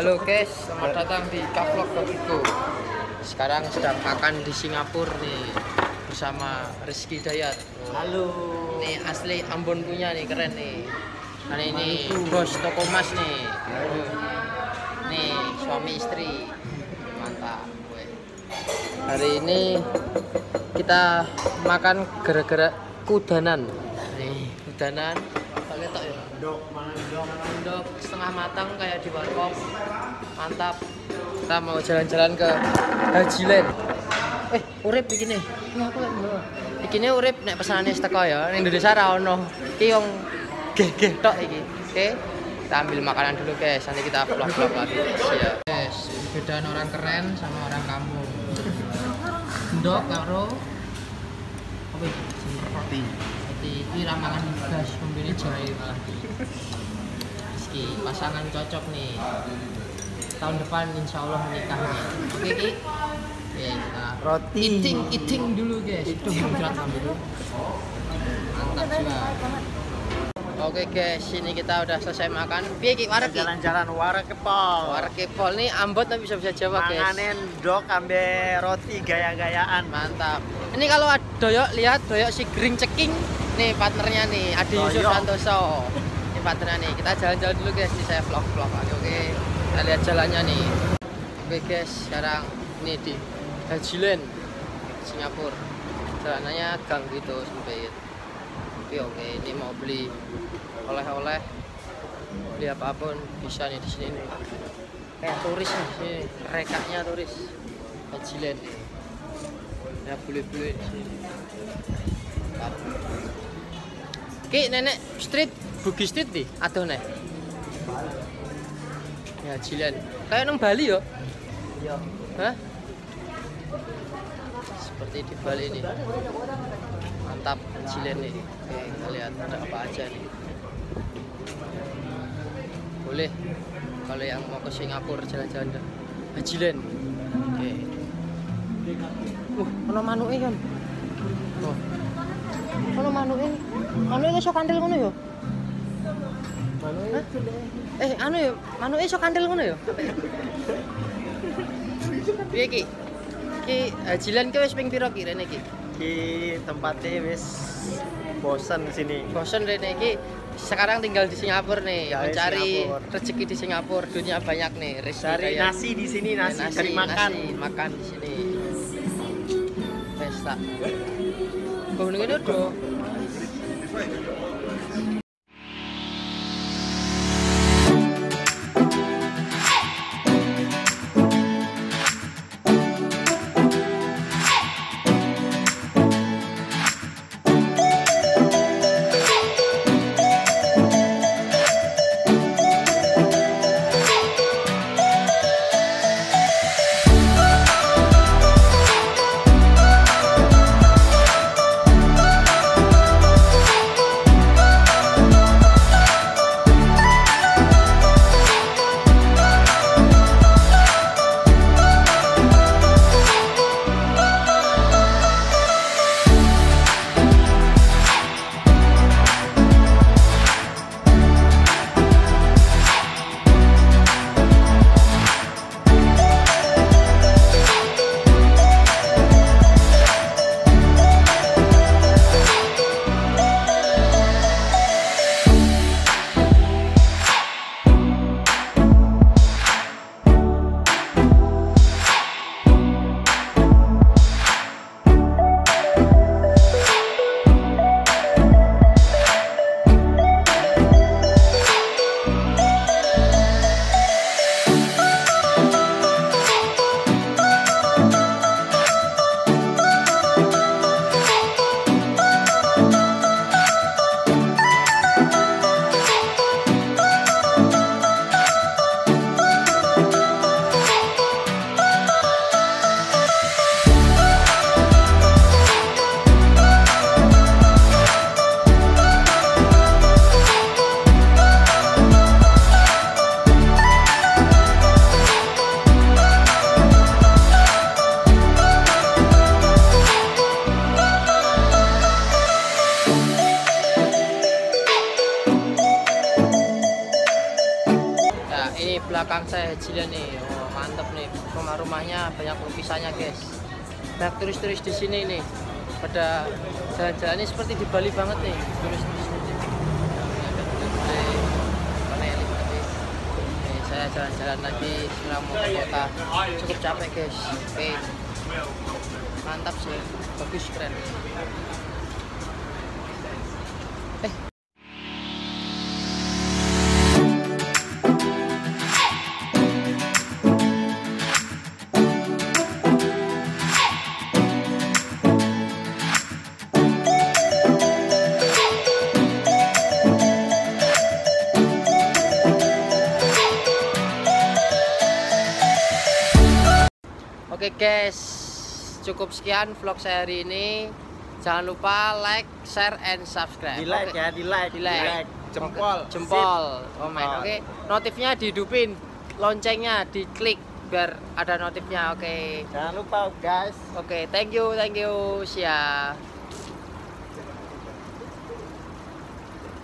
Halo guys, selamat datang di Kavlog Bagiku. Sekarang sedang makan di Singapura nih bersama Rizky Dayat. Halo. Ini asli Ambon punya nih, keren nih. Nah ini bos toko mas nih. Nih suami istri, mantap. Hari ini kita makan gara-gara kudanan. Nih kudanan. Pakai tok ya. Endok setengah matang kayak di warkop. Mantap. Kita mau jalan-jalan ke Hajiland. Urip begini. Ini aku lagi bawa. Begini urip nek pesanane teko ya. Ning Indonesia ra ono. Iki wong geh-geh tok iki. Oke. Kita ambil makanan dulu guys. Nanti kita vlog-vlog lagi. Siap. Guys, bedaan orang keren sama orang kampung. Endok karo apa iki? Roti. Ini ramalan gas pembeli jahe malah. Rizky, pasangan cocok nih. Tahun depan insya Allah menikah nih. Oke Ki. Nah, Roti. Eating dulu guys. Itu berat dulu. Mantap juga. Oke guys, ini kita udah selesai makan. Piye Ki, warek Ki? Jalan-jalan warek kepol. Warek kepol nih ambot tapi bisa Jawa guys. Manganen dok ambe roti gaya-gayaan. Mantap. Ini kalau doyok lihat doyok si Gring Ceking. Nih partnernya nih, Adi Yusuf Santoso. Ini partnernya nih. Kita jalan-jalan dulu guys, nih saya vlog-vlog aja. Oke. Kita lihat jalannya nih. Oke guys, sekarang ini di Hajiland Singapura. Jalanannya gang gitu sempit. Oke, ini mau beli oleh-oleh, beli apapun bisa nih di sini nih. Kayak turis nih, sini rekaknya turis Hajiland nih. Ya beli-beli di sini. Mantap. Ki nenek street Bugis Street nih, aduh nek. Ya Hajiland. Kayak nang Bali yo. Iya. Hah? Seperti di Bali nih. Mantap Hajiland nih. Oke, kita lihat ada apa aja nih. Boleh kalau yang mau ke Singapura jalan-jalan ke Hajiland. Oke. Ono manuke kan. Oh. Ono manuke. Manuke iso kandel ngono ya? Manuke. Anu ya, manuke iso kandel ngono ya? Piye Ki? Ki Hajiland ki wis ping pira Ki rene Ki? Ki tempatnya wis bosan sini. Bosen rene iki sekarang tinggal di Singapura nih, Ya, mencari Singapura. rezeki di Singapura, dunia banyak nih. Cari nasi di sini, nasi cari makan. makan di sini. Pesta. Kau ini udah. belakang saya Hajilan nih. Oh, mantep nih. Rumah-rumahnya banyak lukisannya, guys. Banyak turis-turis di sini nih. Pada jalan-jalannya seperti di Bali banget nih. Turis-turis di sini. Saya jalan-jalan lagi sekarang mau ke kota. Cukup capek, guys. Oke. Mantap sih. Bagus, keren. Oke guys, cukup sekian vlog saya hari ini. Jangan lupa like, share, and subscribe. Di like ya, di like. Jempol. Komen. Jempol. Oke. Notifnya dihidupin, loncengnya diklik biar ada notifnya. Oke. Jangan lupa guys. Oke, thank you. See ya.